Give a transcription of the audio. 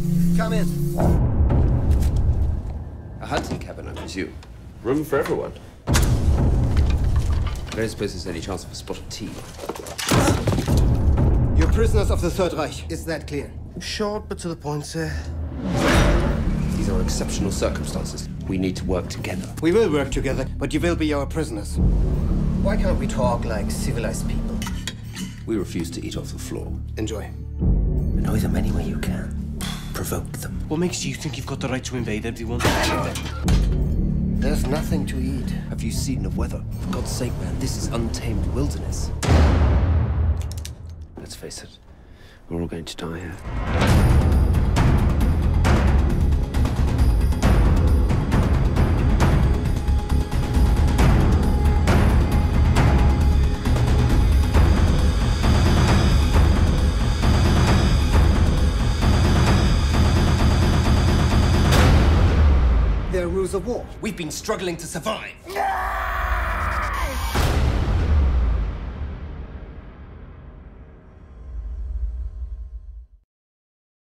Come in. A hunting cabin, I presume. Room for everyone. I don't suppose there's any chance of a spot of tea. You're prisoners of the Third Reich. Is that clear? Short, but to the point, sir. These are exceptional circumstances. We need to work together. We will work together, but you will be our prisoners. Why can't we talk like civilized people? We refuse to eat off the floor. Enjoy. Annoy them any way you can. Provoke them. What makes you think you've got the right to invade everyone? There's nothing to eat. Have you seen the weather? For God's sake, man, this is untamed wilderness. Let's face it, we're all going to die here. There are rules of war. We've been struggling to survive.